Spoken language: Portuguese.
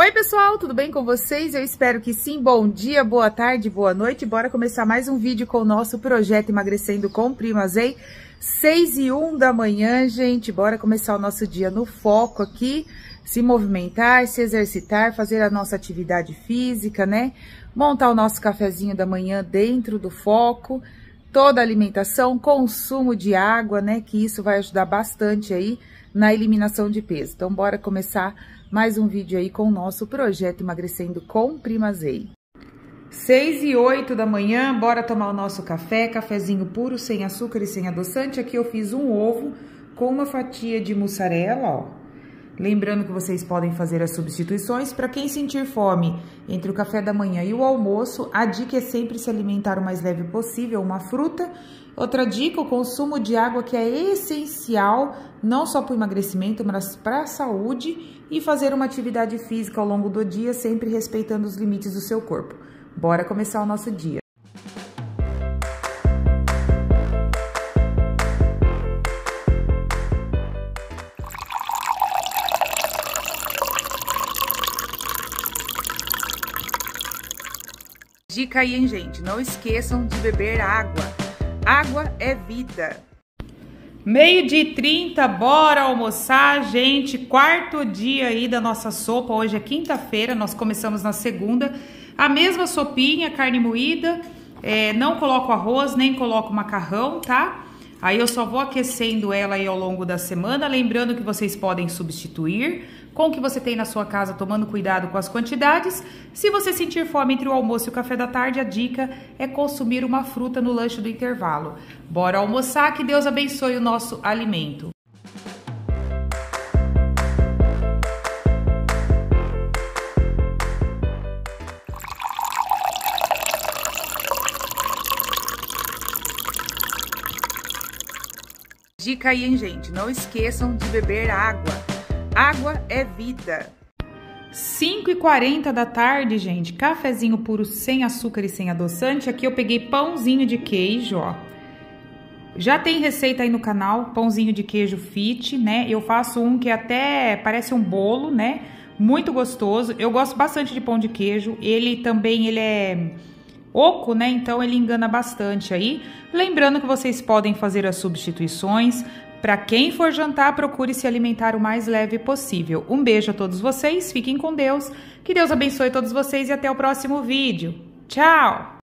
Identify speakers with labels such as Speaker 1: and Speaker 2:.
Speaker 1: Oi pessoal, tudo bem com vocês? Eu espero que sim. Bom dia, boa tarde, boa noite. Bora começar mais um vídeo com o nosso projeto Emagrecendo com Primazei. 6h01 da manhã, gente. Bora começar o nosso dia no foco aqui. Se movimentar, se exercitar, fazer a nossa atividade física, né? Montar o nosso cafezinho da manhã dentro do foco. Toda a alimentação, consumo de água, né? Que isso vai ajudar bastante aí na eliminação de peso. Então, bora começar mais um vídeo aí com o nosso projeto Emagrecendo com Primazei. 6h08 da manhã, bora tomar o nosso café, cafezinho puro, sem açúcar e sem adoçante. Aqui eu fiz um ovo com uma fatia de mussarela, ó. Lembrando que vocês podem fazer as substituições. Para quem sentir fome entre o café da manhã e o almoço, a dica é sempre se alimentar o mais leve possível, uma fruta. Outra dica, o consumo de água, que é essencial, não só para o emagrecimento, mas para a saúde, e fazer uma atividade física ao longo do dia, sempre respeitando os limites do seu corpo. Bora começar o nosso dia. Dica aí, hein, gente? Não esqueçam de beber água. Água é vida. 12h30, bora almoçar, gente. Quarto dia aí da nossa sopa. Hoje é quinta-feira, nós começamos na segunda. A mesma sopinha, carne moída. Não coloco arroz, nem coloco macarrão, tá? Aí eu só vou aquecendo ela aí ao longo da semana. Lembrando que vocês podem substituir com o que você tem na sua casa, tomando cuidado com as quantidades. Se você sentir fome entre o almoço e o café da tarde, a dica é consumir uma fruta no lanche do intervalo. Bora almoçar, que Deus abençoe o nosso alimento. Dica aí, hein, gente? Não esqueçam de beber água. Água é vida. 5h40 da tarde, gente. Cafezinho puro sem açúcar e sem adoçante. Aqui eu peguei pãozinho de queijo, ó. Já tem receita aí no canal, pãozinho de queijo fit, né? Eu faço um que até parece um bolo, né? Muito gostoso. Eu gosto bastante de pão de queijo. Ele é oco, né? Então ele engana bastante aí. Lembrando que vocês podem fazer as substituições. Para quem for jantar, procure se alimentar o mais leve possível. Um beijo a todos vocês, fiquem com Deus. Que Deus abençoe todos vocês e até o próximo vídeo. Tchau!